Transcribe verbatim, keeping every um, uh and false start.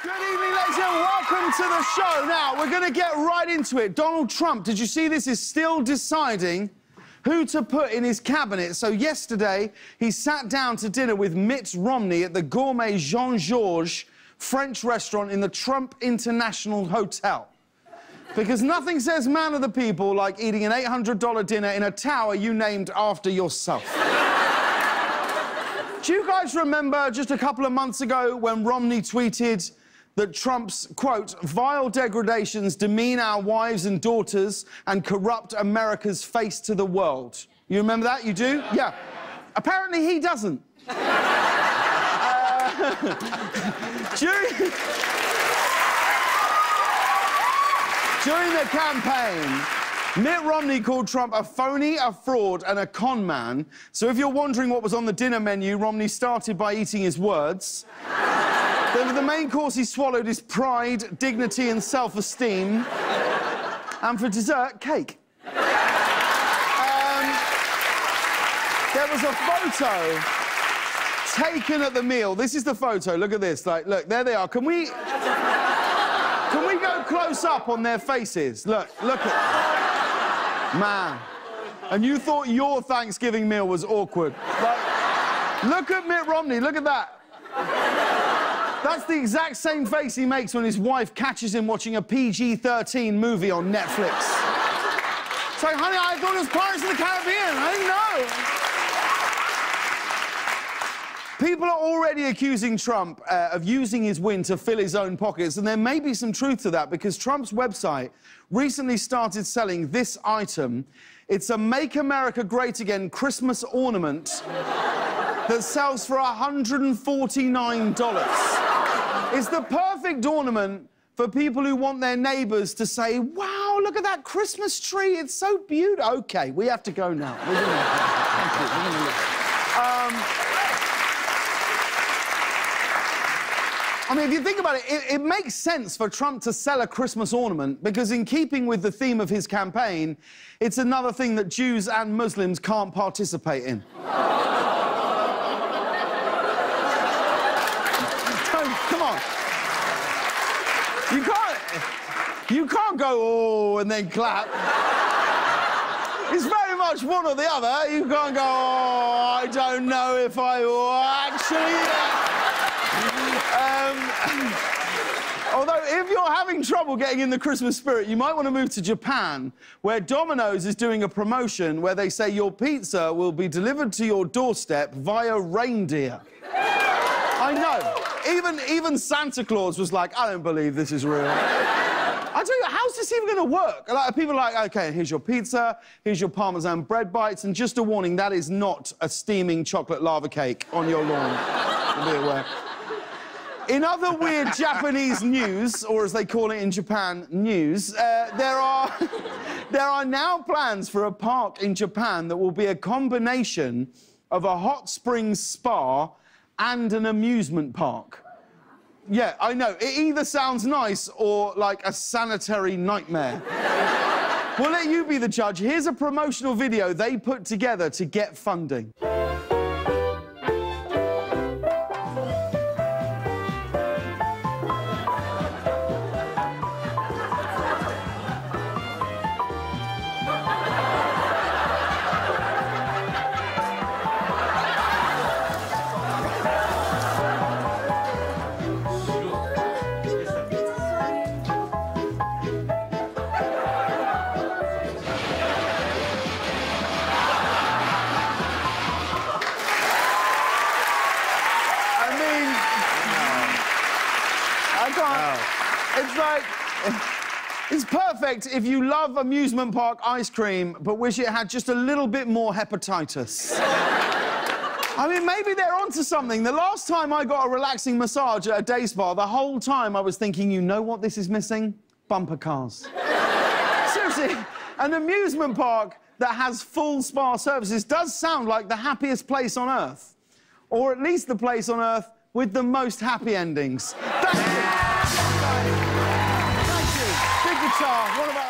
Good evening, ladies and gentlemen. Welcome to the show. Now, we're going to get right into it. Donald Trump, did you see this, is still deciding who to put in his cabinet. So yesterday, he sat down to dinner with Mitt Romney at the gourmet Jean-Georges French restaurant in the Trump International Hotel. Because nothing says man of the people like eating an eight hundred dollar dinner in a tower you named after yourself. Do you guys remember just a couple of months ago when Romney tweeted that Trump's, quote, vile degradations demean our wives and daughters and corrupt America's face to the world? You remember that? You do? Yeah. Apparently he doesn't. uh, during, during the campaign, Mitt Romney called Trump a phony, a fraud and a con man. So if you're wondering what was on the dinner menu, Romney started by eating his words. Then for the main course, he swallowed his pride, dignity and self-esteem. And for dessert, cake. Um, there was a photo taken at the meal. This is the photo. Look at this. Like, look, there they are. Can we... Can we go close up on their faces? Look, look at... Man. And you thought your Thanksgiving meal was awkward. Like, look at Mitt Romney. Look at that. That's the exact same face he makes when his wife catches him watching a P G thirteen movie on Netflix. It's like, honey, I thought it was Pirates of the Caribbean. I didn't know. People are already accusing Trump uh, of using his win to fill his own pockets, and there may be some truth to that because Trump's website recently started selling this item. It's a Make America Great Again Christmas ornament that sells for one hundred forty-nine dollars. It's the perfect ornament for people who want their neighbours to say, wow, look at that Christmas tree, it's so beautiful. OK, we have to go now. We're gonna... Thank you. We're gonna... um... I mean, if you think about it, it, it makes sense for Trump to sell a Christmas ornament because in keeping with the theme of his campaign, it's another thing that Jews and Muslims can't participate in. Come on. You can't... You can't go, oh, and then clap. It's very much one or the other. You can't go, oh, I don't know if I will actually... Um, although, if you're having trouble getting in the Christmas spirit, you might want to move to Japan, where Domino's is doing a promotion where they say your pizza will be delivered to your doorstep via reindeer. I know. Even, even Santa Claus was like, I don't believe this is real. I tell you, how's this even going to work? Like, people are like, OK, here's your pizza, here's your Parmesan bread bites, and just a warning, that is not a steaming chocolate lava cake on your lawn. Be aware. In other weird Japanese news, or as they call it in Japan, news, uh, there are there are now plans for a park in Japan that will be a combination of a hot springs spa and an amusement park. Yeah, I know. It either sounds nice or like a sanitary nightmare. We'll let you be the judge. Here's a promotional video they put together to get funding. It's like, it's perfect if you love amusement park ice cream, but wish it had just a little bit more hepatitis. I mean, maybe they're onto something. The last time I got a relaxing massage at a day spa, the whole time I was thinking, you know what this is missing? Bumper cars. Seriously, an amusement park that has full spa services does sound like the happiest place on Earth. Or at least the place on Earth with the most happy endings. Thank you. Thank you. Big guitar. What about